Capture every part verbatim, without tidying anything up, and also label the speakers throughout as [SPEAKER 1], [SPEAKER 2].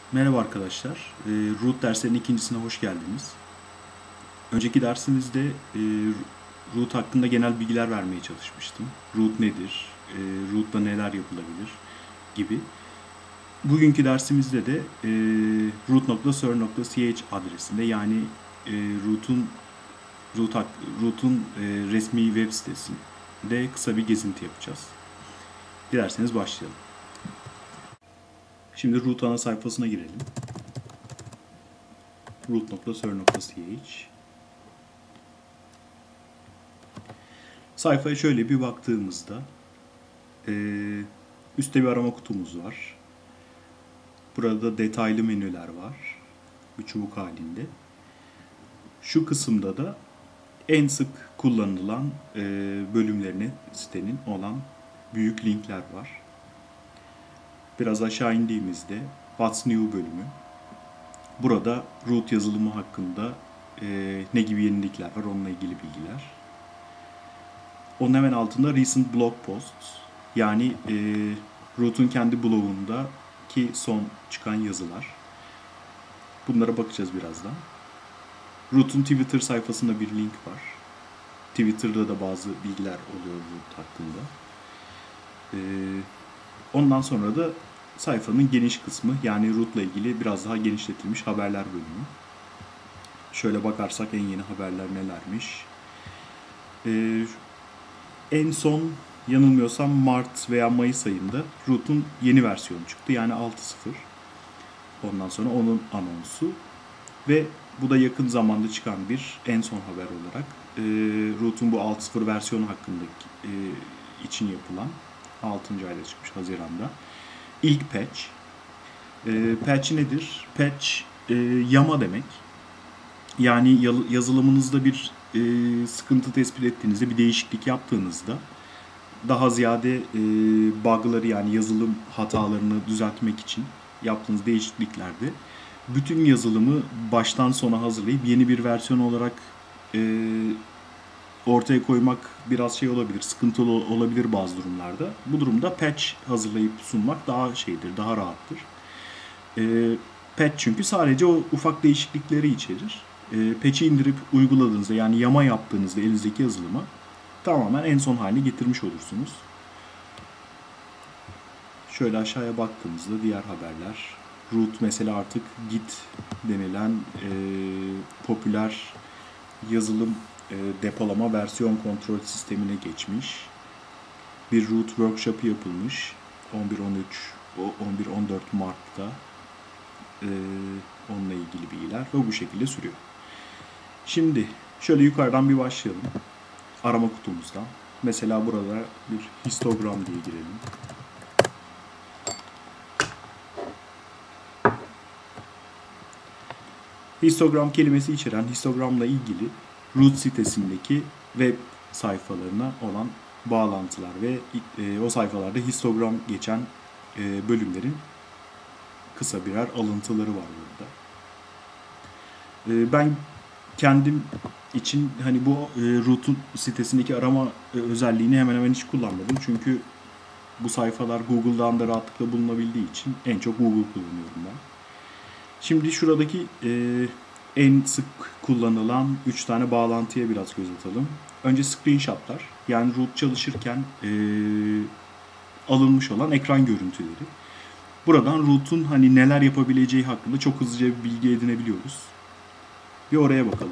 [SPEAKER 1] Merhaba arkadaşlar. E, Root derslerinin ikincisine hoş geldiniz. Önceki dersimizde e, Root hakkında genel bilgiler vermeye çalışmıştım. Root nedir? E, Root'la neler yapılabilir? Gibi. Bugünkü dersimizde de e, root nokta server nokta ch adresinde yani e, Root'un Root hak- Root'un e, resmi web sitesinde kısa bir gezinti yapacağız. Dilerseniz başlayalım. Şimdi Root ana sayfasına girelim. root nokta server nokta ch Sayfaya şöyle bir baktığımızda e, üstte bir arama kutumuz var. Burada detaylı menüler var. Bir çubuk halinde. Şu kısımda da en sık kullanılan e, bölümlerine sitenin olan büyük linkler var. Biraz aşağı indiğimizde What's New bölümü. Burada root yazılımı hakkında e, ne gibi yenilikler var onunla ilgili bilgiler. Onun hemen altında Recent Blog Posts. Yani e, Root'un kendi blogundaki son çıkan yazılar. Bunlara bakacağız birazdan. Root'un Twitter sayfasında bir link var. Twitter'da da bazı bilgiler oluyor Root hakkında. E, ondan sonra da sayfanın geniş kısmı, yani Root'la ilgili biraz daha genişletilmiş haberler bölümü. Şöyle bakarsak en yeni haberler nelermiş. E, en son yanılmıyorsam Mart veya Mayıs ayında Root'un yeni versiyonu çıktı. Yani altı nokta sıfır. Ondan sonra onun anonsu. Ve bu da yakın zamanda çıkan bir en son haber olarak e, Root'un bu altı nokta sıfır versiyonu hakkındaki e, için yapılan altıncı ayda çıkmış Haziran'da. İlk patch. E, patch nedir? Patch e, yama demek. Yani yazılımınızda bir e, sıkıntı tespit ettiğinizde, bir değişiklik yaptığınızda daha ziyade e, bug'ları yani yazılım hatalarını düzeltmek için yaptığınız değişikliklerde bütün yazılımı baştan sona hazırlayıp yeni bir versiyon olarak e, ortaya koymak biraz şey olabilir, sıkıntılı olabilir bazı durumlarda. Bu durumda patch hazırlayıp sunmak daha şeydir, daha rahattır. E, patch çünkü sadece o ufak değişiklikleri içerir. E, patch'i indirip uyguladığınızda, yani yama yaptığınızda elinizdeki yazılıma tamamen en son haline getirmiş olursunuz. Şöyle aşağıya baktığımızda diğer haberler. Root mesela artık Git denilen e, popüler yazılım e, depolama versiyon kontrol sistemine geçmiş. Bir Root workshop'ı yapılmış. on bir on üç, on bir on dört Mart'ta. E, onunla ilgili bilgiler ve bu şekilde sürüyor. Şimdi şöyle yukarıdan bir başlayalım. Arama kutumuzdan. Mesela burada bir histogram diye girelim. Histogram kelimesi içeren histogramla ilgili Root sitesindeki web sayfalarına olan bağlantılar ve e, o sayfalarda histogram geçen e, bölümlerin kısa birer alıntıları var burada. E, ben kendim için hani bu e, Root'un sitesindeki arama e, özelliğini hemen hemen hiç kullanmadım. Çünkü bu sayfalar Google'dan da rahatlıkla bulunabildiği için en çok Google kullanıyorum ben. Şimdi şuradaki e, en sık kullanılan üç tane bağlantıya biraz göz atalım. Önce screenshotlar, yani root çalışırken e, alınmış olan ekran görüntüleri. Buradan root'un hani neler yapabileceği hakkında çok hızlıca bir bilgi edinebiliyoruz. Bir oraya bakalım.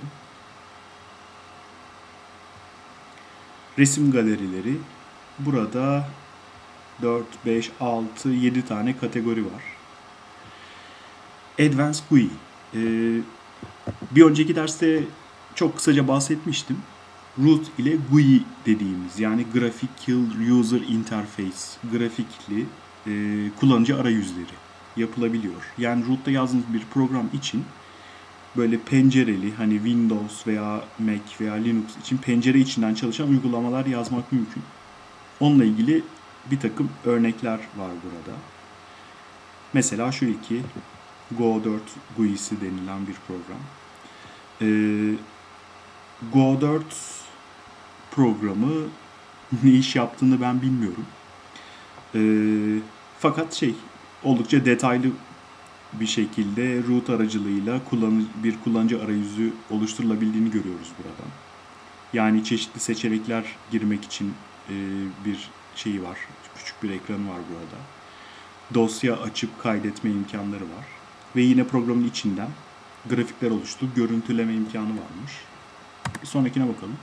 [SPEAKER 1] Resim galerileri. Burada dört, beş, altı, yedi tane kategori var. Advanced G U I. Ee, bir önceki derste çok kısaca bahsetmiştim. Root ile G U I dediğimiz, yani Graphical User Interface, grafikli e, kullanıcı arayüzleri yapılabiliyor. Yani Root'ta yazdığınız bir program için böyle pencereli, hani Windows veya Mac veya Linux için pencere içinden çalışan uygulamalar yazmak mümkün. Onunla ilgili bir takım örnekler var burada. Mesela şu iki Go dört G U I'si denilen bir program. Ee, Go dört programı ne iş yaptığını ben bilmiyorum. Ee, fakat şey oldukça detaylı bir şekilde root aracılığıyla kullanıcı, bir kullanıcı arayüzü oluşturulabildiğini görüyoruz buradan. Yani çeşitli seçenekler girmek için e, bir şeyi var. Küçük bir ekranı var burada. Dosya açıp kaydetme imkanları var. Ve yine programın içinden grafikler oluşturup görüntüleme imkanı varmış. Bir sonrakine bakalım.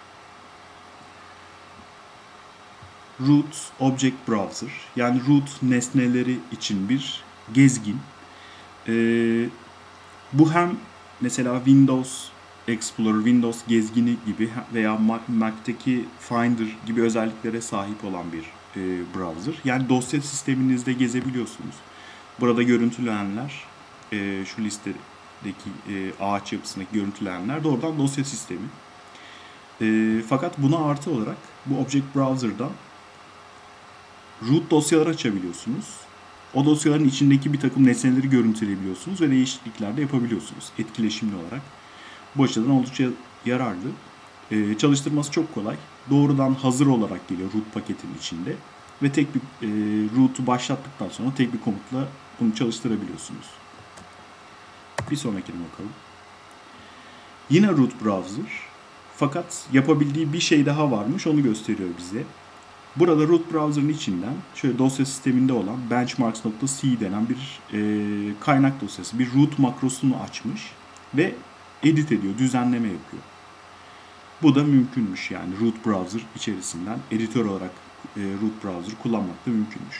[SPEAKER 1] Root Object Browser, yani root nesneleri için bir gezgin. Ee, bu hem mesela Windows Explorer, Windows gezgini gibi veya Mac'teki Finder gibi özelliklere sahip olan bir e, browser. Yani dosya sisteminizde gezebiliyorsunuz. Burada görüntülenenler, e, şu listedeki e, ağaç yapısındaki görüntülenenler doğrudan dosya sistemi. E, fakat buna artı olarak bu Object Browser'dan root dosyaları açabiliyorsunuz. O dosyaların içindeki bir takım nesneleri görüntüleyebiliyorsunuz ve değişiklikler de yapabiliyorsunuz etkileşimli olarak. Bu açıdan oldukça yararlı. Ee, çalıştırması çok kolay. Doğrudan hazır olarak geliyor root paketinin içinde. Ve tek bir e, root'u başlattıktan sonra tek bir komutla bunu çalıştırabiliyorsunuz. Bir sonrakine bakalım. Yine root browser. Fakat yapabildiği bir şey daha varmış. Onu gösteriyor bize. Burada root browser'ın içinden şöyle dosya sisteminde olan benchmarks.c denen bir e, kaynak dosyası, bir root makrosunu açmış ve edit ediyor, düzenleme yapıyor. Bu da mümkünmüş, yani root browser içerisinden editör olarak e, root browser kullanmak da mümkünmüş.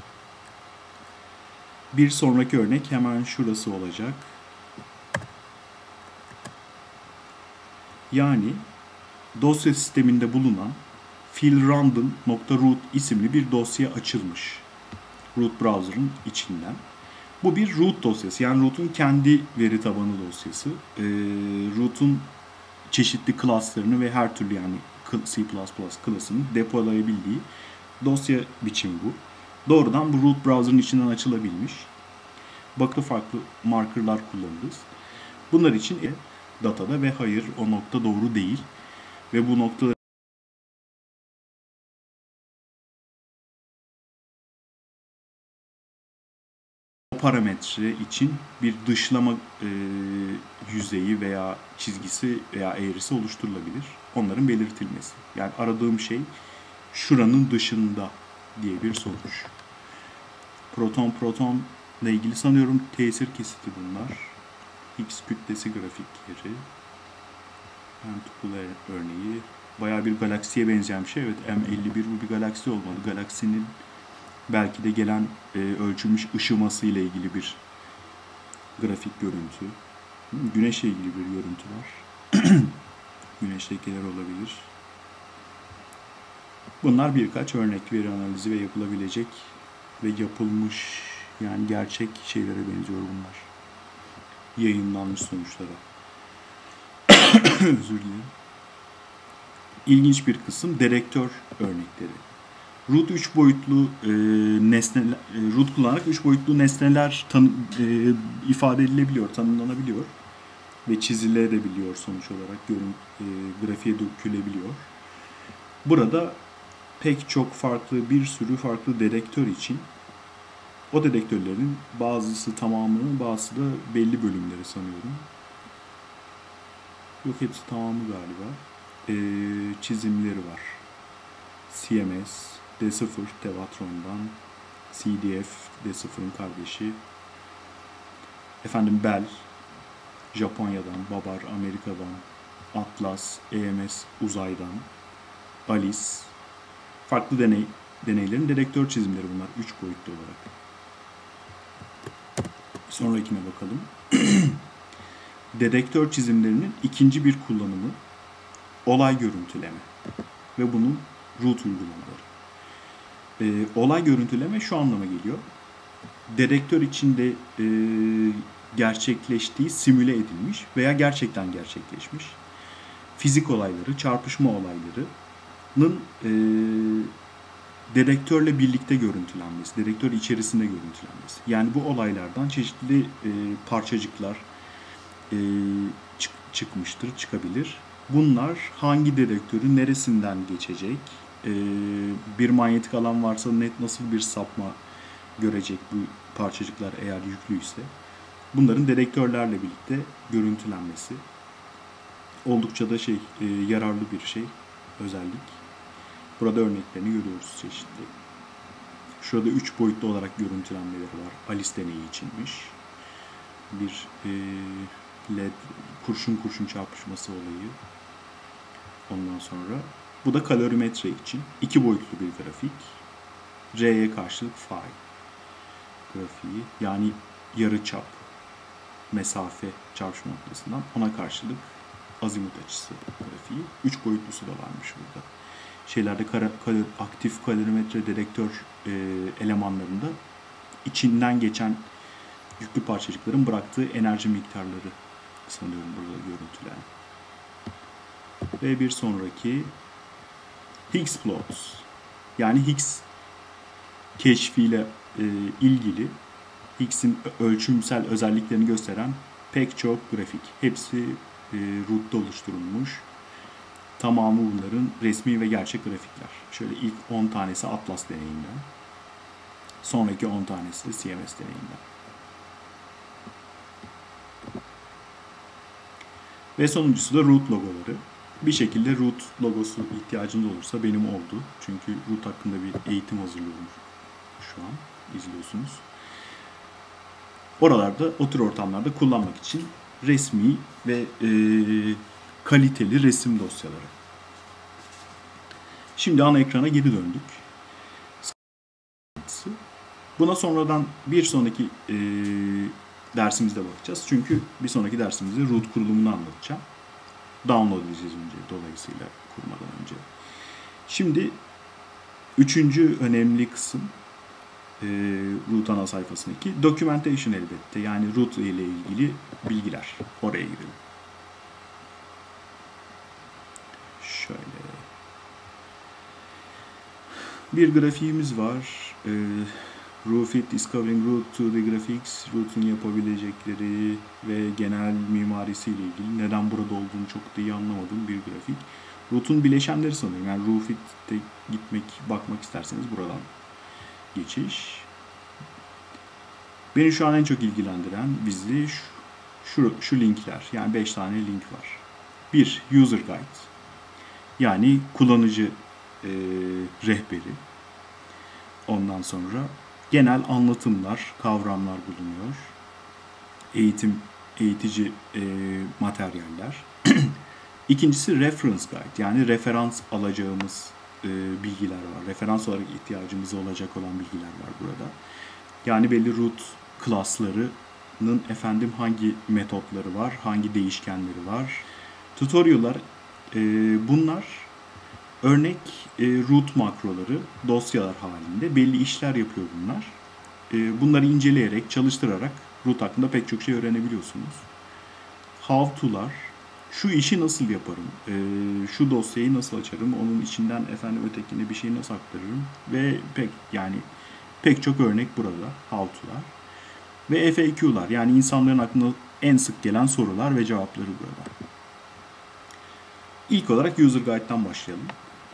[SPEAKER 1] Bir sonraki örnek hemen şurası olacak. Yani dosya sisteminde bulunan filrandom.root isimli bir dosya açılmış root browser'ın içinden. Bu bir root dosyası, yani root'un kendi veri tabanı dosyası. E, root'un çeşitli klaslarını ve her türlü, yani C plus plus klasını depolayabildiği dosya biçimi bu. Doğrudan bu root browser'ın içinden açılabilmiş. Baklı farklı markerlar kullanırız. Bunlar için e, datada ve hayır, o nokta doğru değil ve bu noktaları parametre için bir dışlama e, yüzeyi veya çizgisi veya eğrisi oluşturulabilir. Onların belirtilmesi. Yani aradığım şey şuranın dışında diye bir sonuç. Proton proton ile ilgili sanıyorum tesir kesiti bunlar. X kütlesi grafikleri. Pentupule örneği. Bayağı bir galaksiye benzeyen bir şey. Evet, M elli bir bu bir galaksi olmalı. Galaksinin belki de gelen e, ölçülmüş ışıması ile ilgili bir grafik görüntü. Güneşle ilgili bir görüntü var. Güneş lekeleri olabilir. Bunlar birkaç örnek veri analizi ve yapılabilecek ve yapılmış, yani gerçek şeylere benziyor bunlar. Yayınlanmış sonuçlara. Özür dilerim. İlginç bir kısım direktör örnekleri. Root üç boyutlu e, nesneler, e, root kullanarak üç boyutlu nesneler tanı, e, ifade edilebiliyor, tanımlanabiliyor ve çizilebiliyor sonuç olarak, görün, e, grafiğe dökülebiliyor. Burada pek çok farklı, bir sürü farklı dedektör için o dedektörlerin bazısı tamamı, bazısı da belli bölümleri sanıyorum. Yok, hepsi tamamı galiba. E, çizimleri var. C M S, D sıfır Tevatron'dan, C D F, D sıfırın kardeşi. Efendim Bell, Japonya'dan, Babar, Amerika'dan, Atlas, E M S, uzaydan, Alice. Farklı deney, deneylerin dedektör çizimleri bunlar, üç boyutlu olarak. Sonrakine bakalım. Dedektör çizimlerinin ikinci bir kullanımı olay görüntüleme ve bunun root uygulamaları. Ee, olay görüntüleme şu anlama geliyor. Dedektör içinde e, gerçekleştiği simüle edilmiş veya gerçekten gerçekleşmiş fizik olayları, çarpışma olaylarının e, dedektörle birlikte görüntülenmesi, dedektör içerisinde görüntülenmesi. Yani bu olaylardan çeşitli e, parçacıklar e, çık, çıkmıştır, çıkabilir. Bunlar hangi dedektörü neresinden geçecek, e, bir manyetik alan varsa net nasıl bir sapma görecek bu parçacıklar eğer yüklüyse. Bunların dedektörlerle birlikte görüntülenmesi oldukça da şey e, yararlı bir şey, özellik. Burada örneklerini görüyoruz çeşitli. Şurada üç boyutlu olarak görüntülenmeleri var. Alice deneyi içinmiş. Bir e, led kurşun kurşun çarpışması olayı. Ondan sonra bu da kalorimetre için iki boyutlu bir grafik. R'ye karşılık phi grafiği, yani yarıçap mesafe çarpışma noktasından ona karşılık azimut açısı grafiği. Üç boyutlusu da varmış burada. Şeylerde kara, kalor, aktif kalorimetre dedektör e, elemanlarında içinden geçen yüklü parçacıkların bıraktığı enerji miktarları sanıyorum burada görüntülen. Ve bir sonraki Higgs plots, yani Higgs keşfiyle e, ilgili Higgs'in ölçümsel özelliklerini gösteren pek çok grafik. Hepsi e, root'ta oluşturulmuş. Tamamı bunların resmi ve gerçek grafikler. Şöyle ilk on tanesi Atlas deneyinden. Sonraki on tanesi C M S deneyinden. Ve sonuncusu da root logoları. Bir şekilde root logosu ihtiyacınız olursa benim oldu. Çünkü root hakkında bir eğitim hazırlıyorum şu an. İzliyorsunuz. Oralarda, o tür ortamlarda kullanmak için resmi ve e, kaliteli resim dosyaları. Şimdi ana ekrana geri döndük. Buna sonradan bir sonraki e, dersimizde bakacağız. Çünkü bir sonraki dersimizde root kurulumunu anlatacağım. Download edeceğiz önce, dolayısıyla kurmadan önce. Şimdi üçüncü önemli kısım e, root ana sayfasındaki documentation elbette. Yani root ile ilgili bilgiler. Oraya girelim. Şöyle. Bir grafiğimiz var. E, Roofit Discovering Root iki D Graphics, Root'un yapabilecekleri ve genel mimarisiyle ilgili neden burada olduğunu çok da iyi anlamadığım bir grafik. Root'un bileşenleri sanırım. Yani Roofit'te gitmek, bakmak isterseniz buradan geçiş. Beni şu an en çok ilgilendiren bizli şu, şu, şu linkler. Yani beş tane link var. bir. User Guide. Yani kullanıcı e, rehberi. Ondan sonra genel anlatımlar, kavramlar bulunuyor. Eğitim, eğitici e, materyaller. İkincisi reference guide, yani referans alacağımız e, bilgiler var. Referans olarak ihtiyacımız olacak olan bilgiler var burada. Yani belli root klaslarının efendim hangi metotları var, hangi değişkenleri var. Tutorial'lar, e, bunlar örnek e, root makroları, dosyalar halinde belli işler yapıyor bunlar. E, bunları inceleyerek, çalıştırarak root hakkında pek çok şey öğrenebiliyorsunuz. How to'lar, şu işi nasıl yaparım, e, şu dosyayı nasıl açarım, onun içinden efendim ötekine bir şey nasıl aktarırım ve pek yani pek çok örnek burada how to'lar. Ve F A Q'lar, yani insanların aklına en sık gelen sorular ve cevapları burada. İlk olarak User Guide'dan başlayalım.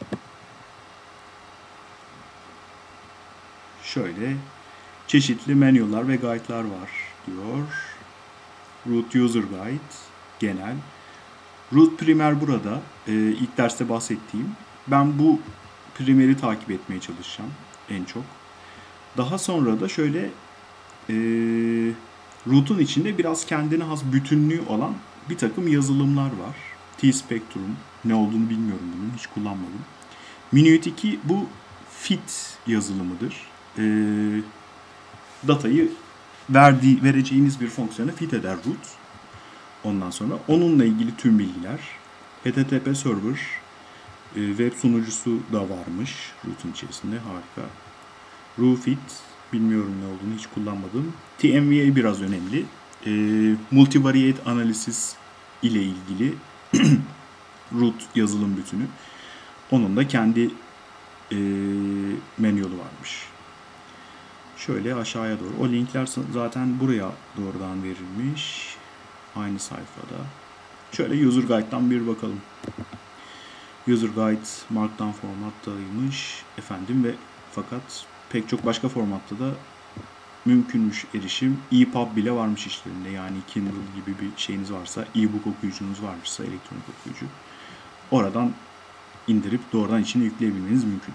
[SPEAKER 1] Şöyle çeşitli manual'lar ve guide'lar var diyor. Root User Guide genel. Root Primer burada. Ee, ilk derste bahsettiğim. Ben bu primeri takip etmeye çalışacağım en çok. Daha sonra da şöyle e, root'un içinde biraz kendine has bütünlüğü olan bir takım yazılımlar var. T-Spectrum, ne olduğunu bilmiyorum bunun, hiç kullanmadım. Minuit iki bu fit yazılımıdır. E, datayı verdiği, vereceğiniz bir fonksiyona fit eder root. Ondan sonra onunla ilgili tüm bilgiler. H T T P server, e, web sunucusu da varmış root'un içerisinde, harika. Roofit, bilmiyorum ne olduğunu, hiç kullanmadım. T M V A biraz önemli. E, multivariate analysis ile ilgili root yazılım bütünü. Onun da kendi e, manual'ı varmış. Şöyle aşağıya doğru. O linkler zaten buraya doğrudan verilmiş. Aynı sayfada. Şöyle User Guide'dan bir bakalım. User Guide Markdown formattaymış efendim ve fakat pek çok başka formatta da mümkünmüş erişim. E P U B bile varmış işlerinde. Yani Kindle gibi bir şeyiniz varsa, e-book okuyucunuz varmışsa, elektronik okuyucu, oradan indirip doğrudan içine yükleyebilmeniz mümkün.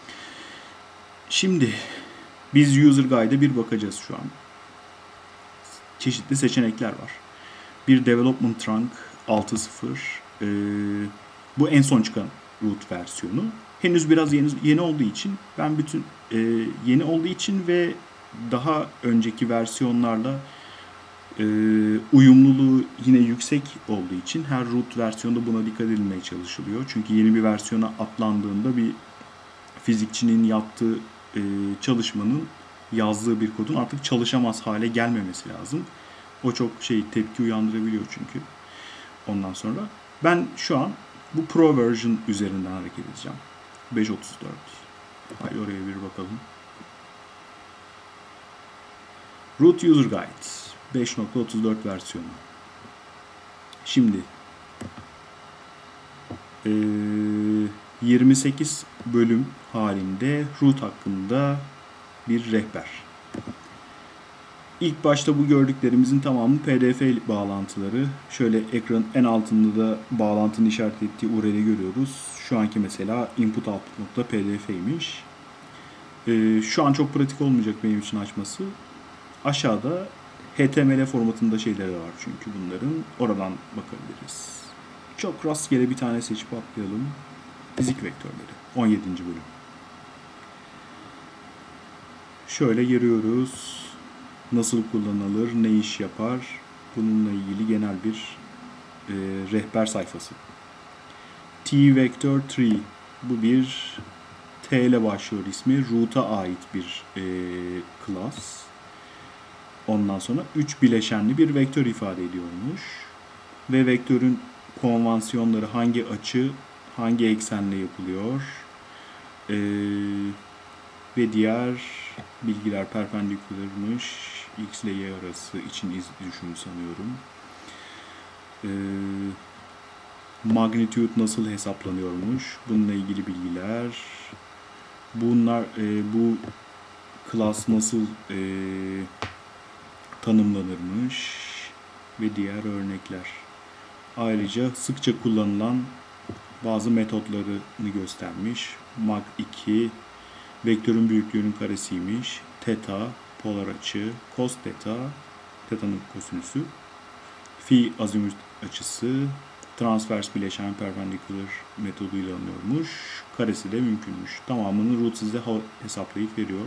[SPEAKER 1] Şimdi biz User Guide'e bir bakacağız şu an. Çeşitli seçenekler var. Bir Development Trunk altı nokta sıfır. Ee, bu en son çıkan root versiyonu. Henüz biraz yeni, yeni olduğu için ben bütün e, yeni olduğu için ve daha önceki versiyonlarla e, uyumluluğu yine yüksek olduğu için her root versiyonda buna dikkat edilmeye çalışılıyor. Çünkü yeni bir versiyona atlandığında bir fizikçinin yaptığı e, çalışmanın yazdığı bir kodun artık çalışamaz hale gelmemesi lazım. O çok şey tepki uyandırabiliyor çünkü. Ondan sonra ben şu an bu Pro version üzerinden hareket edeceğim. beş nokta otuz dört. Haydi oraya bir bakalım. Root User Guide beş nokta otuz dört versiyonu. Şimdi e, yirmi sekiz bölüm halinde root hakkında bir rehber. İlk başta bu gördüklerimizin tamamı P D F bağlantıları. Şöyle ekranın en altında da bağlantının işaret ettiği U R L'i görüyoruz. Şu anki mesela input output nokta P D F'ymiş. Ee, şu an çok pratik olmayacak benim için açması. Aşağıda H T M L formatında şeyleri var çünkü bunların. Oradan bakabiliriz. Çok rastgele bir tane seçip atlayalım. Fizik vektörleri. on yedinci bölüm. Şöyle giriyoruz. Nasıl kullanılır, ne iş yapar, bununla ilgili genel bir e, rehber sayfası. T-Vector Tree, bu bir T ile başlıyor ismi, root'a ait bir e, class. Ondan sonra üç bileşenli bir vektör ifade ediyormuş. Ve vektörün konvansiyonları hangi açı, hangi eksenle yapılıyor e, ve diğer bilgiler perpendikülermiş. X ile Y arası için iz düşümü sanıyorum. Ee, magnitude nasıl hesaplanıyormuş? Bununla ilgili bilgiler. Bunlar e, bu class nasıl e, tanımlanırmış ve diğer örnekler. Ayrıca sıkça kullanılan bazı metotlarını göstermiş. mag iki vektörün büyüklüğünün karesiymiş. Theta polar açı, cos theta, teta'nın kosinüsü, phi azimut açısı, transvers bileşen perpendiküler metoduyla alınıyormuş. Karesi de mümkünmüş. Tamamını root size hesaplayıp veriyor.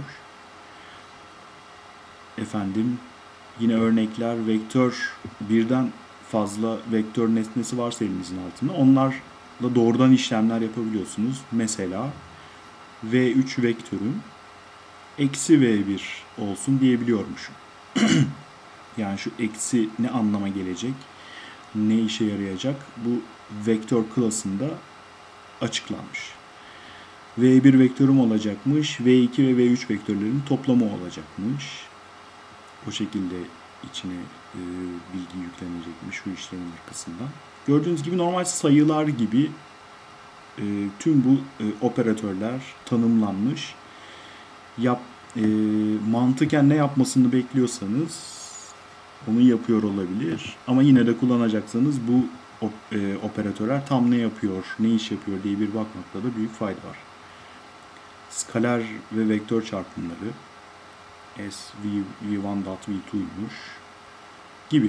[SPEAKER 1] Efendim, yine örnekler, vektör, birden fazla vektör nesnesi varsa elinizin altında, onlarla doğrudan işlemler yapabiliyorsunuz. Mesela V üç vektörün eksi V bir olsun diyebiliyormuşum. Yani şu eksi ne anlama gelecek, ne işe yarayacak, bu vektör klasında açıklanmış. V bir vektörüm olacakmış, V iki ve V üç vektörlerin toplamı olacakmış. O şekilde içine e, bilgi yüklenecekmiş şu işlemin arkasından. Gördüğünüz gibi normal sayılar gibi e, tüm bu e, operatörler tanımlanmış. Yap, e, mantıken ne yapmasını bekliyorsanız onu yapıyor olabilir. Ama yine de kullanacaksanız bu e, operatörler tam ne yapıyor, ne iş yapıyor diye bir bakmakta da büyük fayda var. Skaler ve vektör çarpımları S, V, V bir dot V iki'ymuş gibi.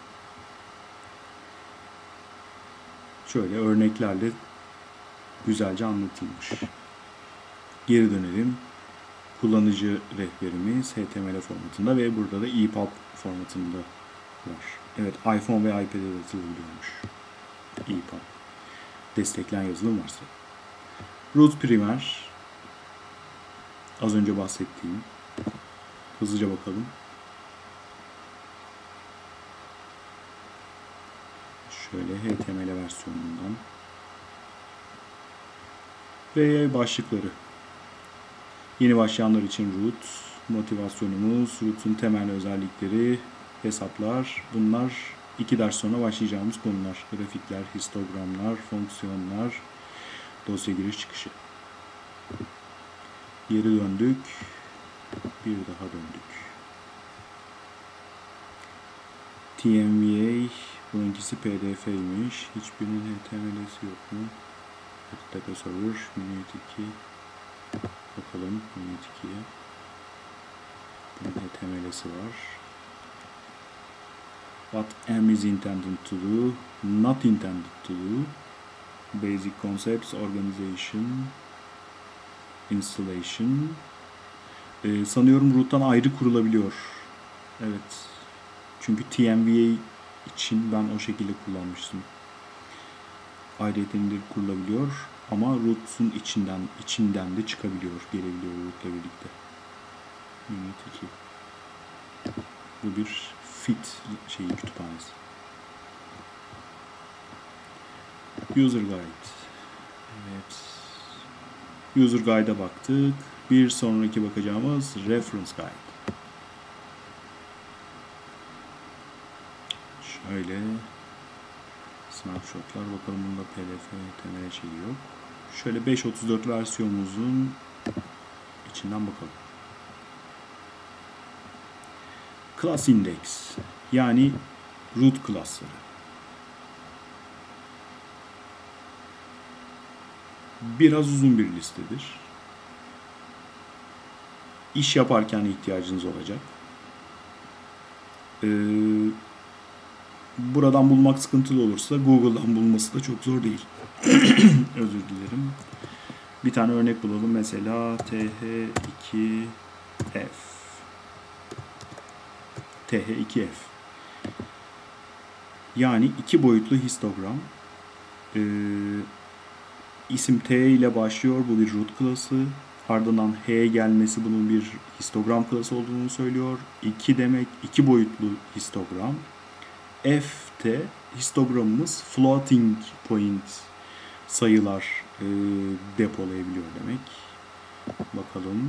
[SPEAKER 1] Şöyle örneklerle güzelce anlatılmış. Geri dönelim. Kullanıcı rehberimiz H T M L formatında ve burada da E P U B formatında var. Evet, iPhone ve iPad'e de atılıyormuş. E P U B. Destekleyen yazılım varsa. Root primer. Az önce bahsettiğim. Hızlıca bakalım. Şöyle H T M L versiyonundan. Ve başlıkları. Yeni başlayanlar için root, motivasyonumuz, root'un temel özellikleri, hesaplar. Bunlar iki ders sonra başlayacağımız konular. Grafikler, histogramlar, fonksiyonlar, dosya giriş çıkışı. Geri döndük. Bir daha döndük. T M V A, bununkisi P D F'ymiş. Hiçbirinin H T M L'si yok mu? H T T P server, Minute iki. Bakalım Minute ikiye. Bunun H T M L'si var. What M is intended to do, not intended to do. Basic concepts, organization, installation. Ee, sanıyorum root'tan ayrı kurulabiliyor. Evet. Çünkü T M V A için ben o şekilde kullanmıştım. Ayrıyeten indirip kurulabiliyor ama root'un içinden içinden de çıkabiliyor, gelebiliyor root'la birlikte. Unit iki. Bu bir fit şeyi kütüphanesi. User Guide. Evet. User Guide'a baktık. Bir sonraki bakacağımız Reference Guide. Şöyle snapshotlar, bakalım bunda P D F, H T M L şeyi yok. Şöyle beş nokta otuz dört versiyonumuzun içinden bakalım. Class Index, yani root class'ları. Biraz uzun bir listedir. İş yaparken ihtiyacınız olacak. Ee, buradan bulmak sıkıntılı olursa Google'dan bulması da çok zor değil. Özür dilerim. Bir tane örnek bulalım. Mesela T H iki F. T H iki F. Yani iki boyutlu histogram. Ee, isim T ile başlıyor. Bu bir root klası. Ardından H gelmesi bunun bir histogram klası olduğunu söylüyor. iki demek iki boyutlu histogram. F T histogramımız floating point sayılar e, depolayabiliyor demek. Bakalım.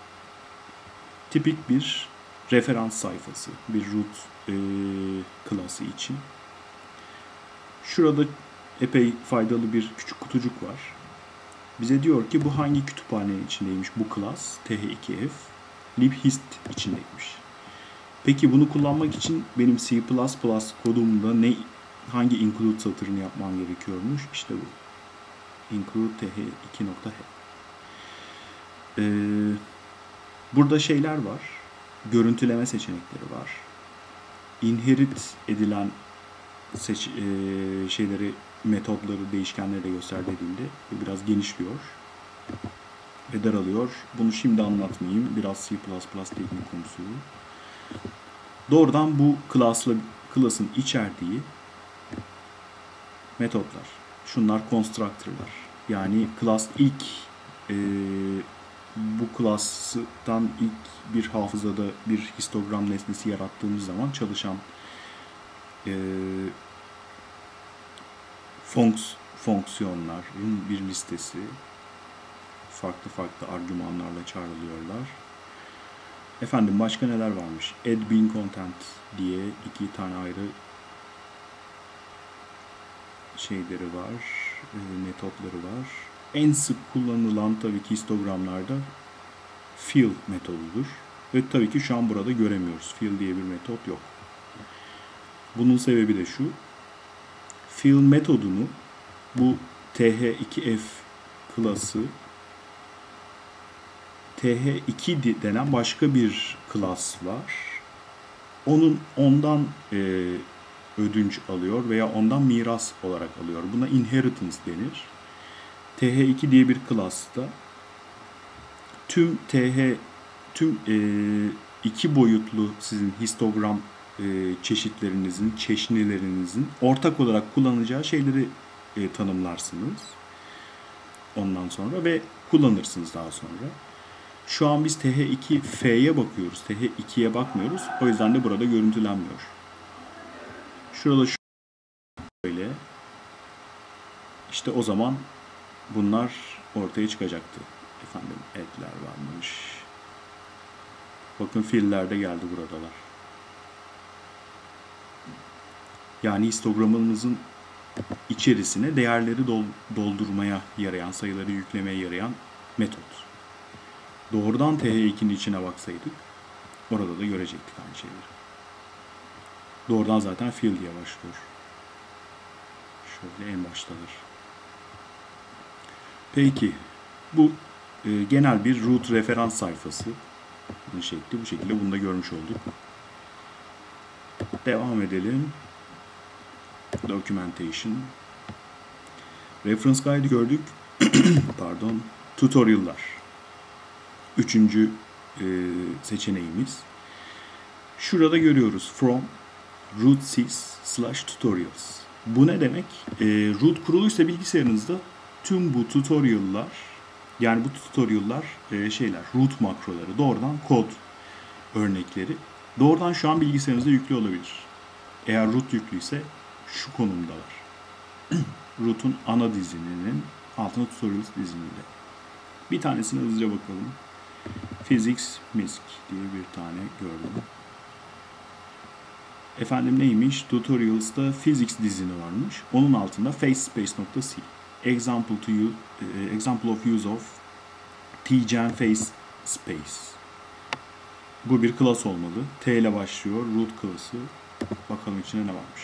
[SPEAKER 1] Tipik bir referans sayfası. Bir root e, klası için. Şurada epey faydalı bir küçük kutucuk var. Bize diyor ki bu hangi kütüphanenin içindeymiş bu klas T H iki F libhist içindeymiş. Peki bunu kullanmak için benim C plus plus kodumda ne hangi include satırını yapmam gerekiyormuş? İşte bu. Include T H iki nokta H. Ee, burada şeyler var. Görüntüleme seçenekleri var. Inherit edilen seç, e, şeyleri, metodları, değişkenleri de göster dediğimde bu biraz genişliyor ve daralıyor. Bunu şimdi anlatmayayım. Biraz C plus plus teknik konusu. Doğrudan bu class'la class'ın içerdiği metotlar. Şunlar constructor'lar. Yani class ilk e, bu class'tan ilk bir hafızada bir histogram nesnesi yarattığımız zaman çalışan e, fonks, fonksiyonların bir listesi. Farklı farklı argümanlarla çağrılıyorlar. Efendim başka neler varmış? Add bin content diye iki tane ayrı şeyleri var, e, metotları var. En sık kullanılan tabii ki histogramlarda fill metodudur. Ve tabii ki şu an burada göremiyoruz. Fill diye bir metot yok. Bunun sebebi de şu. Fill metodunu bu T H iki F klası T H iki denen başka bir klas var. Onun ondan e, ödünç alıyor veya ondan miras olarak alıyor. Buna inheritance denir. T H iki diye bir klasta tüm T H tüm e, iki boyutlu sizin histogram e, çeşitlerinizin, çeşnilerinizin ortak olarak kullanacağı şeyleri e, tanımlarsınız. Ondan sonra ve kullanırsınız daha sonra. Şu an biz T H iki F'ye bakıyoruz. T H ikiye bakmıyoruz. O yüzden de burada görüntülenmiyor. Şurada şöyle. İşte o zaman bunlar ortaya çıkacaktı. Efendim etler varmış. Bakın filler de geldi buradalar. Yani histogramınızın içerisine değerleri doldurmaya yarayan, sayıları yüklemeye yarayan metot. Doğrudan T H ikinin içine baksaydık orada da görecektik aynı şeyleri. Doğrudan zaten fill diye başlıyor. Şöyle en baştadır. Peki bu e, genel bir root referans sayfası. Bu şekli bu şekilde bunu da görmüş olduk. Devam edelim. Documentation. Reference guide gördük. Pardon. Tutorial'lar. Üçüncü e, seçeneğimiz. Şurada görüyoruz. From root sys slash tutorials. Bu ne demek? E, root kuruluysa bilgisayarınızda tüm bu tutorial'lar, yani bu tutorial'lar e, şeyler, root makroları, doğrudan kod örnekleri doğrudan şu an bilgisayarınızda yüklü olabilir. Eğer root yüklüyse şu konumda var. Root'un ana dizininin altına tutorials diziniyle. Bir tanesine hızlıca bakalım. Physics Misk diye bir tane gördüm. Efendim neymiş? Tutorials'ta Physics dizini varmış. Onun altında facespace.c Example to use, example of use of tgen face space. Bu bir class olmalı. T ile başlıyor. Root class'ı. Bakalım içine ne varmış.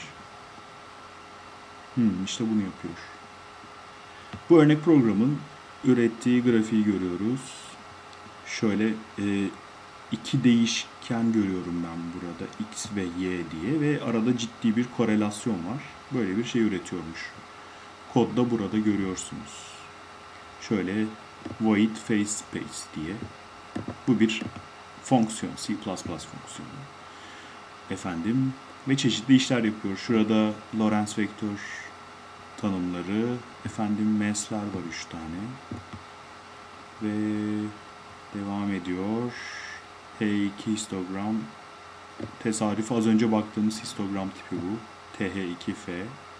[SPEAKER 1] Hmm, işte bunu yapıyor. Bu örnek programın ürettiği grafiği görüyoruz. Şöyle e, iki değişken görüyorum ben burada. X ve Y diye ve arada ciddi bir korelasyon var. Böyle bir şey üretiyormuş. Kodda burada görüyorsunuz. Şöyle void face space diye. Bu bir fonksiyon. C plus plus fonksiyonu. Efendim ve çeşitli işler yapıyor. Şurada Lorentz vektör tanımları. Efendim mesler var üç tane. Ve devam ediyor. H iki histogram. Tesadüf az önce baktığımız histogram tipi bu. T H iki F.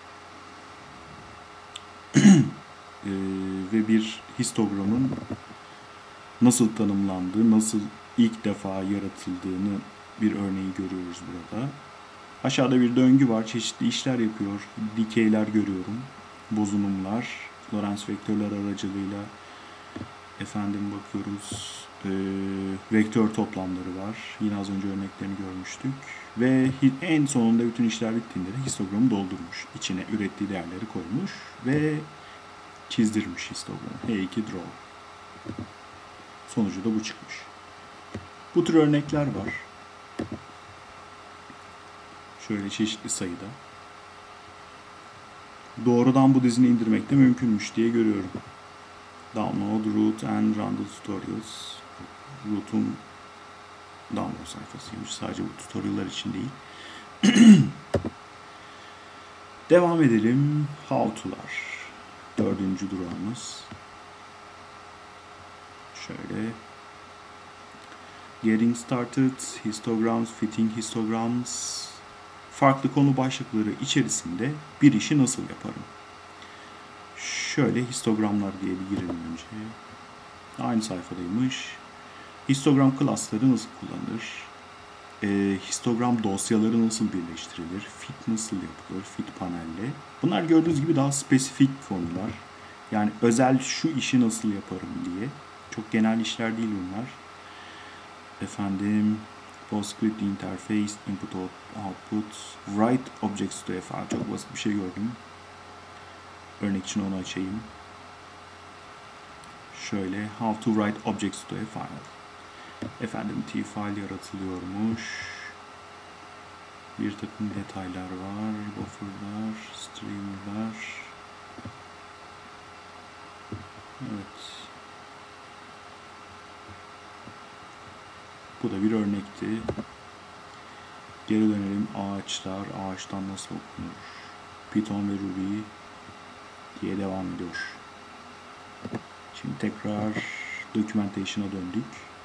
[SPEAKER 1] ee, ve bir histogramın nasıl tanımlandığı, nasıl ilk defa yaratıldığını bir örneği görüyoruz burada. Aşağıda bir döngü var. Çeşitli işler yapıyor. Dikeyler görüyorum. Bozunumlar. Lorentz vektörler aracılığıyla efendim bakıyoruz. Ee, vektör toplamları var. Yine az önce örneklerini görmüştük. Ve en sonunda bütün işler bittiğinde de histogramı doldurmuş. İçine ürettiği değerleri koymuş ve çizdirmiş histogramı. H iki draw. Sonucu da bu çıkmış. Bu tür örnekler var. Şöyle çeşitli sayıda. Doğrudan bu dizini indirmek de mümkünmüş diye görüyorum. Download, root and run the tutorials. Root'un download sayfasıymış. Sadece bu tutorial'lar için değil. Devam edelim. How to'lar. Dördüncü durağımız. Şöyle. Getting started, histograms, fitting histograms. Farklı konu başlıkları içerisinde bir işi nasıl yaparım? Şöyle histogramlar diye bir girelim önce. Aynı sayfadaymış. Histogram class'ları nasıl kullanılır? E, histogram dosyaları nasıl birleştirilir? Fit nasıl yapılır? Fit panelle. Bunlar gördüğünüz gibi daha spesifik konular. Yani özel şu işi nasıl yaparım diye. Çok genel işler değil bunlar. Efendim PostScript interface, input output, write objects to a file. Çok basit bir şey gördüm. Örnek için onu açayım. Şöyle how to write objects to a file. Efendim t-file yaratılıyormuş. Bir takım detaylar var. Buffer'lar, stream'ler. Evet. Bu da bir örnekti. Geri dönelim. Ağaçlar. Ağaçtan nasıl okunur? Python ve Ruby diye devam ediyor. Şimdi tekrar documentation'a döndük.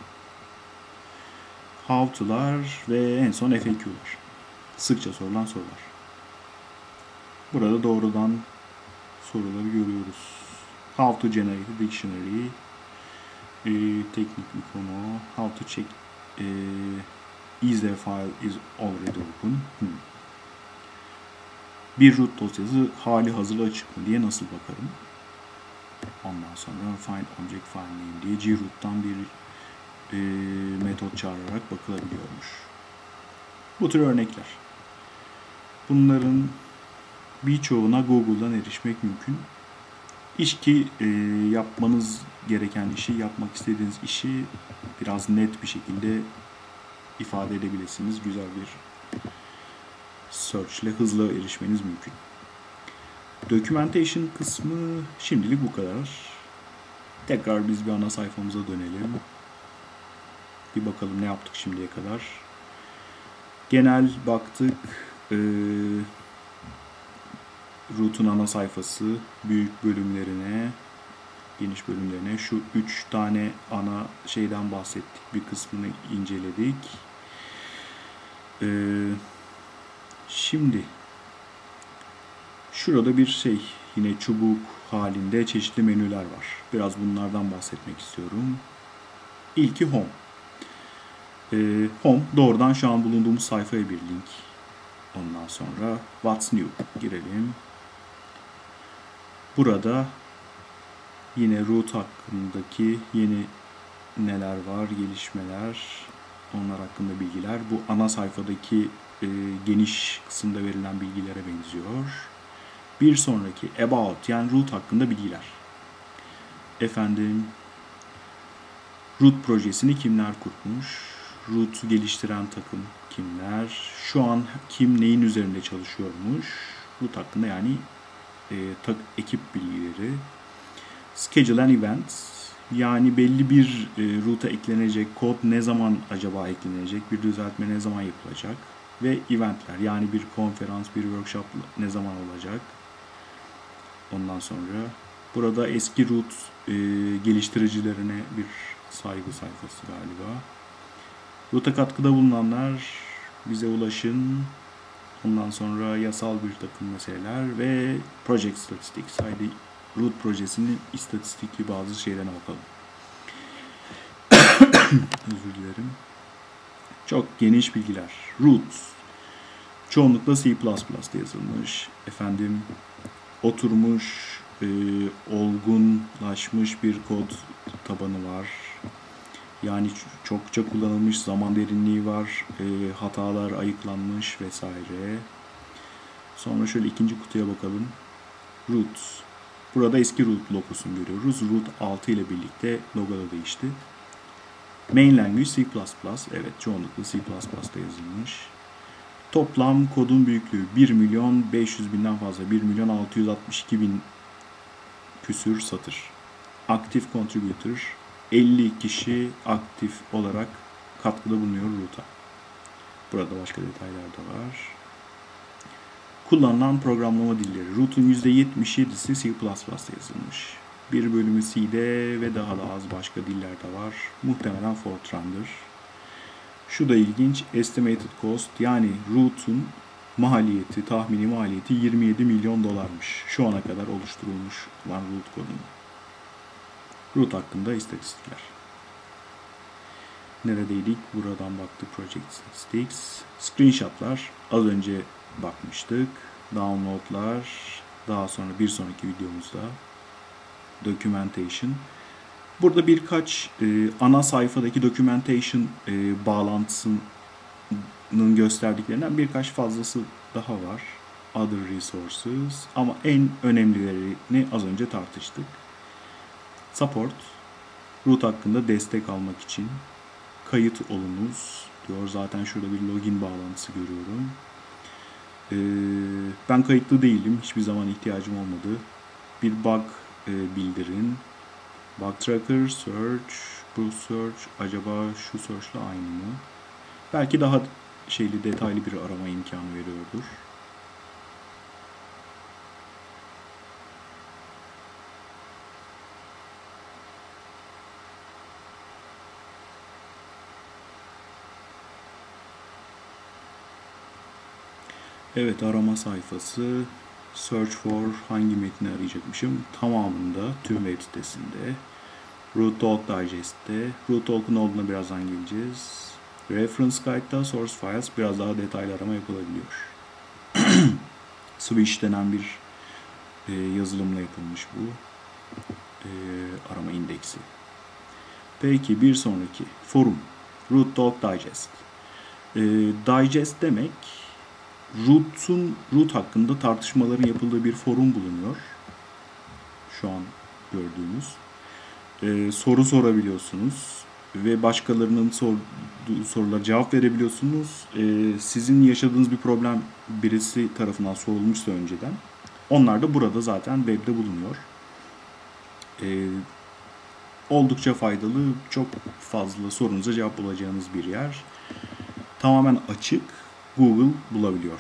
[SPEAKER 1] How to'lar ve en son F A Q'lar. Sıkça sorulan sorular. Burada doğrudan soruları görüyoruz. How to generate a dictionary. E, teknik bir konu. How to check e, is the file is already open. Hmm. Bir root dosyası hali hazırda açık mı diye nasıl bakarım? Ondan sonra find object file name diye groot'tan bir e, metot çağırarak bakılabiliyormuş. Bu tür örnekler. Bunların birçoğuna Google'dan erişmek mümkün. İş ki e, yapmanız gereken işi, yapmak istediğiniz işi biraz net bir şekilde ifade edebilirsiniz. Güzel bir search ile hızlı erişmeniz mümkün. Documentation kısmı şimdilik bu kadar. Tekrar biz bir ana sayfamıza dönelim. Bir bakalım ne yaptık şimdiye kadar. Genel baktık. Ee, Root'un ana sayfası, büyük bölümlerine, geniş bölümlerine, şu üç tane ana şeyden bahsettik. Bir kısmını inceledik. Ee, şimdi şurada bir şey, yine çubuk halinde çeşitli menüler var. Biraz bunlardan bahsetmek istiyorum. İlki Home. Ee, Home doğrudan şu an bulunduğumuz sayfaya bir link. Ondan sonra What's New girelim. Burada yine root hakkındaki yeni neler var, gelişmeler, onlar hakkında bilgiler. Bu ana sayfadaki e, geniş kısımda verilen bilgilere benziyor. Bir sonraki About, yani root hakkında bilgiler. Efendim, root projesini kimler kurmuş? Root'u geliştiren takım kimler? Şu an kim neyin üzerinde çalışıyormuş? Root hakkında yani e, tak, ekip bilgileri. Schedule and Events, yani belli bir e, root'a eklenecek kod ne zaman acaba eklenecek? Bir düzeltme ne zaman yapılacak? Ve eventler, yani bir konferans, bir workshop ne zaman olacak? Ondan sonra burada eski root e, geliştiricilerine bir saygı sayfası galiba. Root'a katkıda bulunanlar bize ulaşın. Ondan sonra yasal bir takım meseleler ve project statistics. Haydi root projesinin istatistikli bazı şeylerine bakalım. Özür dilerim. Çok geniş bilgiler. Root çoğunlukla C plus plus'ta yazılmış. Efendim oturmuş, e, olgunlaşmış bir kod tabanı var. Yani çokça kullanılmış, zaman derinliği var, e, hatalar ayıklanmış vesaire. Sonra şöyle ikinci kutuya bakalım. Root. Burada eski root logosunu görüyoruz. Root altı ile birlikte logo da değişti. Main language C plus plus. Evet, çoğunlukla C plus plus'ta yazılmış. Toplam kodun büyüklüğü bir milyon beş yüz binden fazla. bir milyon altı yüz altmış iki bin küsür satır. Active contributor. elli kişi aktif olarak katkıda bulunuyor root'a. Burada başka detaylar da var. Kullanılan programlama dilleri. Root'un yüzde yetmiş yedisi C plus plus'ta yazılmış. Bir bölümü C'de ve daha da az başka diller de var. Muhtemelen Fortran'dır. Şu da ilginç. Estimated cost, yani root'un maliyeti, tahmini maliyeti yirmi yedi milyon dolarmış. Şu ana kadar oluşturulmuş olan root kodunu. Root hakkında istatistikler. Neredeydik? Buradan baktık. Project Statistics. Screenshotlar. Az önce bakmıştık. Downloadlar. Daha sonra bir sonraki videomuzda Documentation. Burada birkaç e, ana sayfadaki Documentation e, bağlantısının gösterdiklerinden birkaç fazlası daha var. Other Resources. Ama en önemlilerini az önce tartıştık. Support, root hakkında destek almak için kayıt olunuz diyor. Zaten şurada bir login bağlantısı görüyorum. Ee, ben kayıtlı değilim. Hiçbir zaman ihtiyacım olmadı. Bir bug e, bildirin. Bug tracker, search, bu search. Acaba şu search'la aynı mı? Belki daha şeyli, detaylı bir arama imkanı veriyordur. Evet, arama sayfası. Search for hangi metni arayacakmışım? Tamamında, tüm web sitesinde. Root Talk Digest'te. Root Talk'un olduğuna birazdan geleceğiz. Reference Guide'da, Source Files, biraz daha detaylı arama yapılabiliyor. Switch denen bir e, yazılımla yapılmış bu e, arama indeksi. Peki bir sonraki forum. Root Talk Digest. E, digest demek root'un root hakkında tartışmaların yapıldığı bir forum bulunuyor. Şu an gördüğünüz. Ee, soru sorabiliyorsunuz ve başkalarının sorduğu sorulara cevap verebiliyorsunuz. Ee, sizin yaşadığınız bir problem birisi tarafından sorulmuşsa önceden, onlar da burada zaten webde bulunuyor. Ee, oldukça faydalı, çok fazla sorunuza cevap bulacağınız bir yer. Tamamen açık, Google bulabiliyor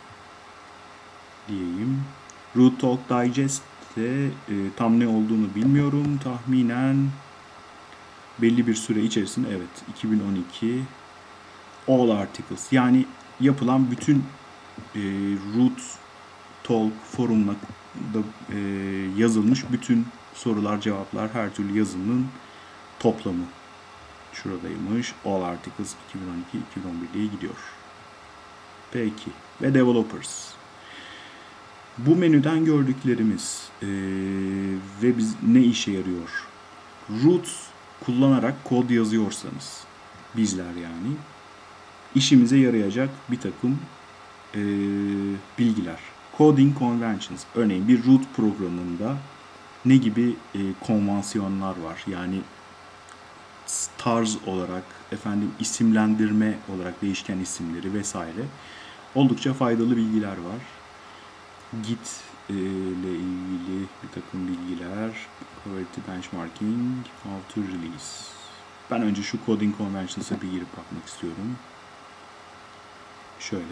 [SPEAKER 1] diyeyim. Root Talk Digest'te e, tam ne olduğunu bilmiyorum. Tahminen belli bir süre içerisinde, evet, iki bin on iki All Articles, yani yapılan bütün e, Root Talk forumunda e, yazılmış bütün sorular, cevaplar, her türlü yazının toplamı. Şuradaymış. All Articles iki bin on iki iki bin on bir diye gidiyor. Peki. Ve Developers. Bu menüden gördüklerimiz ee, ve biz ne işe yarıyor? Root kullanarak kod yazıyorsanız, bizler yani, işimize yarayacak bir takım ee, bilgiler. Coding Conventions. Örneğin bir root programında ne gibi e, konvansiyonlar var? Yani tarz olarak, efendim isimlendirme olarak değişken isimleri vesaire. Oldukça faydalı bilgiler var. Git e, ile ilgili bir takım bilgiler. Quality benchmarking, how to release. Ben önce şu Coding Conventions'a bir girip bakmak istiyorum. Şöyle.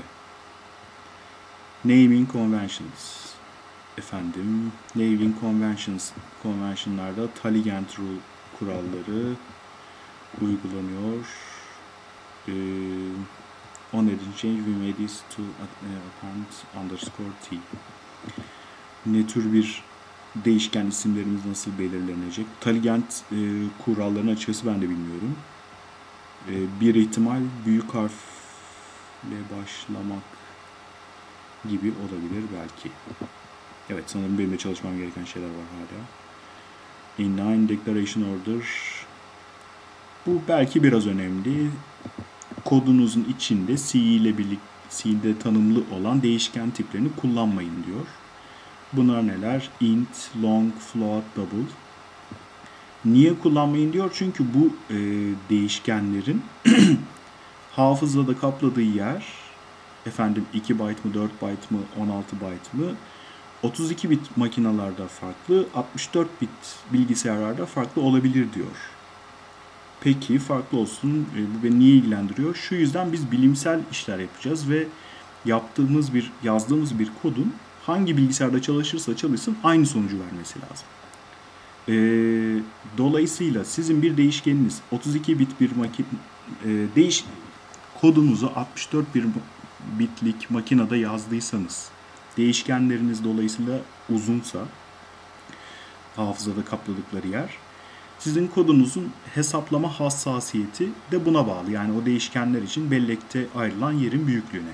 [SPEAKER 1] Naming Conventions. Efendim, Naming Conventions, konvansiyonlarda Taligent Rule kuralları uygulanıyor. Ee, on edit change we made this to append underscore t. Ne tür bir değişken isimlerimiz nasıl belirlenecek? Taligent e, kurallarını açıkçası ben de bilmiyorum. E, bir ihtimal büyük harfle başlamak gibi olabilir belki. Evet, sanırım benim de çalışmam gereken şeyler var hala. Inline Declaration Order. Bu belki biraz önemli. Kodunuzun içinde C ile birlikte C'de tanımlı olan değişken tiplerini kullanmayın diyor. Bunlar neler? Int, long, float, double. Niye kullanmayın diyor? Çünkü bu e, değişkenlerin hafızada kapladığı yer, efendim iki byte mı, dört byte mı, on altı byte mı, otuz iki bit makinalarda farklı, altmış dört bit bilgisayarlarda farklı olabilir diyor. Peki farklı olsun, bu beni niye ilgilendiriyor? Şu yüzden biz bilimsel işler yapacağız ve yaptığımız bir, yazdığımız bir kodun hangi bilgisayarda çalışırsa çalışsın aynı sonucu vermesi lazım. Ee, dolayısıyla sizin bir değişkeniniz otuz iki bit bir makine, e, değiş kodunuzu altmış dört bir bitlik makinede yazdıysanız, değişkenleriniz dolayısıyla uzunsa, hafızada kapladıkları yer, sizin kodunuzun hesaplama hassasiyeti de buna bağlı. Yani o değişkenler için bellekte ayrılan yerin büyüklüğüne.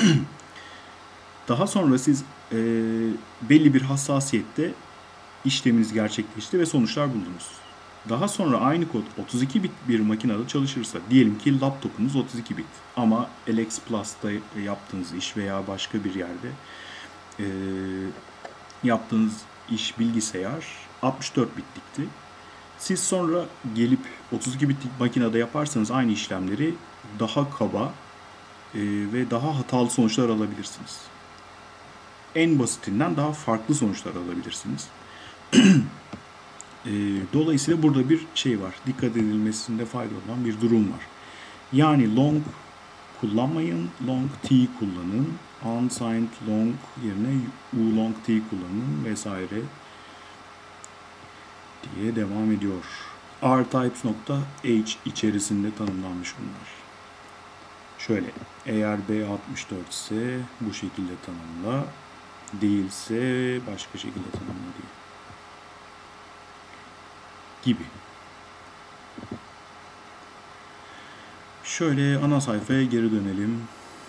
[SPEAKER 1] Daha sonra siz e, belli bir hassasiyette işleminiz gerçekleşti ve sonuçlar buldunuz. Daha sonra aynı kod otuz iki bit bir makinede çalışırsa, diyelim ki laptopunuz otuz iki bit ama L X Plus'ta yaptığınız iş veya başka bir yerde e, yaptığınız iş bilgisayar altmış dört bitlikti. Siz sonra gelip otuz iki bitlik makinede yaparsanız aynı işlemleri daha kaba e, ve daha hatalı sonuçlar alabilirsiniz. En basitinden daha farklı sonuçlar alabilirsiniz. e, dolayısıyla burada bir şey var. Dikkat edilmesinde fayda olan bir durum var. Yani long kullanmayın, long t kullanın. Unsigned long yerine ulong t kullanın vesaire diye devam ediyor. rtypes.h içerisinde tanımlanmış bunlar. Şöyle, eğer b altmış dört ise bu şekilde tanımla, değilse başka şekilde tanımla diye. Gibi. Şöyle ana sayfaya geri dönelim.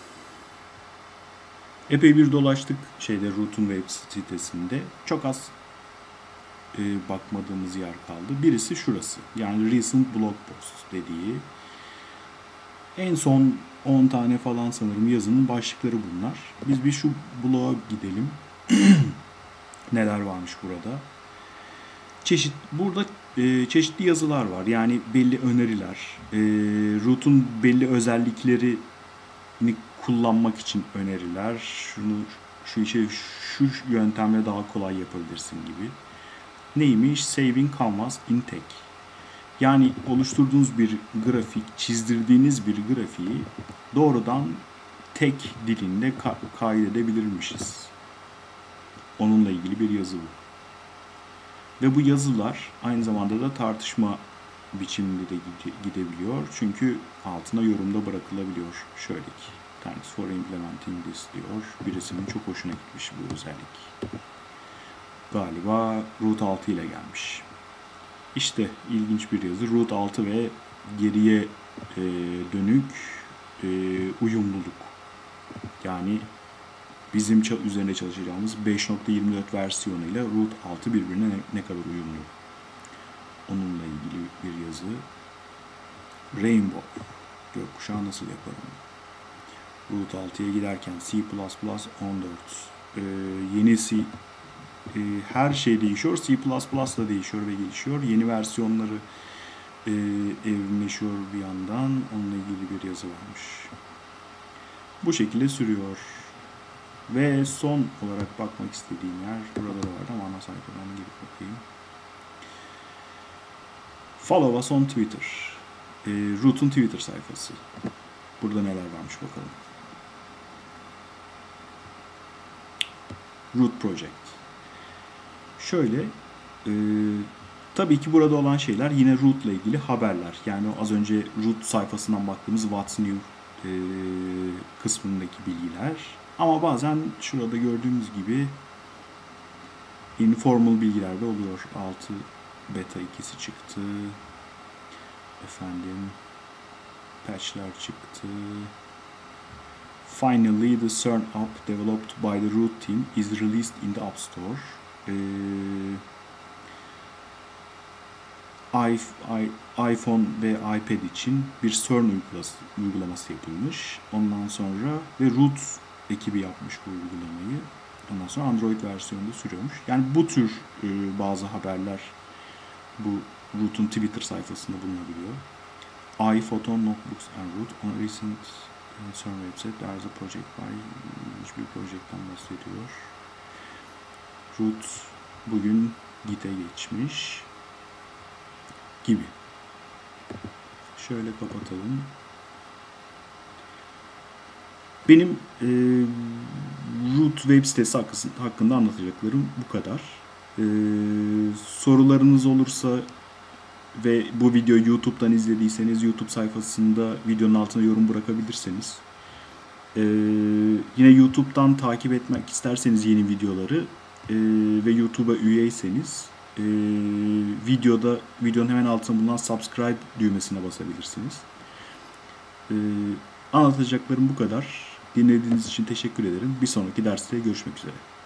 [SPEAKER 1] Epey bir dolaştık şeyde, Root'un web sitesinde. Çok az e, bakmadığımız yer kaldı. Birisi şurası. Yani recent blog post dediği. En son on tane falan sanırım yazının başlıkları bunlar. Biz bir şu bloğa gidelim. Neler varmış burada? Çeşit burada e, çeşitli yazılar var. Yani belli öneriler, e, root'un belli özelliklerini kullanmak için öneriler. Şunu şu işe şu yöntemle daha kolay yapabilirsin gibi. Neymiş? Saving Canvas in Tek. Yani oluşturduğunuz bir grafik, çizdirdiğiniz bir grafiği doğrudan tek dilinde ka- kaydedebilirmişiz. Onunla ilgili bir yazı bu. Ve bu yazılar aynı zamanda da tartışma biçiminde de gidebiliyor. Çünkü altına yorumda bırakılabiliyor. Şöyle ki, thanks for implementing this diyor. Birisinin çok hoşuna gitmiş bu özellik. Galiba root altı ile gelmiş. İşte ilginç bir yazı. root altı ve geriye e, dönük e, uyumluluk. Yani bizim üzerinde çalışacağımız beş nokta yirmi dört versiyonuyla root altı birbirine ne, ne kadar uyumlu. Onunla ilgili bir yazı. Rainbow. Gökkuşağı nasıl yaparım? root altıya giderken C plus plus on dört. Ee, yenisi e, her şey değişiyor. C plus plus da değişiyor ve gelişiyor. Yeni versiyonları e, evrimleşiyor bir yandan. Onunla ilgili bir yazı varmış. Bu şekilde sürüyor. Ve son olarak bakmak istediğim yer burada da vardı ama ana sayfadan girip bakayım. Follow us on Twitter. E, Root'un Twitter sayfası. Burada neler varmış bakalım. Root Project. Şöyle, e, tabii ki burada olan şeyler yine Root ile ilgili haberler. Yani az önce Root sayfasından baktığımız What's New e, kısmındaki bilgiler. Ama bazen şurada gördüğümüz gibi informal bilgiler de oluyor. altı beta ikisi çıktı. Efendim patchler çıktı. Finally, the CERN app developed by the Root team is released in the App Store. Ee, iPhone ve iPad için bir CERN uygulaması yapılmış. Ondan sonra ve Root ekibi yapmış bu uygulamayı. Ondan sonra Android versiyonunda sürüyormuş. Yani bu tür e, bazı haberler bu Root'un Twitter sayfasında bulunabiliyor. iPhoton Notebooks and Root on recent CERN website there is a project by hiçbir projektten bahsediyor. Root bugün Git'e geçmiş gibi. Şöyle kapatalım. Benim e, Root web sitesi hakkında anlatacaklarım bu kadar. E, sorularınız olursa ve bu videoyu YouTube'dan izlediyseniz YouTube sayfasında videonun altına yorum bırakabilirseniz. Ee, yine YouTube'dan takip etmek isterseniz yeni videoları e, ve YouTube'a üyeyseniz e, videoda videonun hemen altında bulunan subscribe düğmesine basabilirsiniz. E, anlatacaklarım bu kadar. Dinlediğiniz için teşekkür ederim. Bir sonraki derste görüşmek üzere.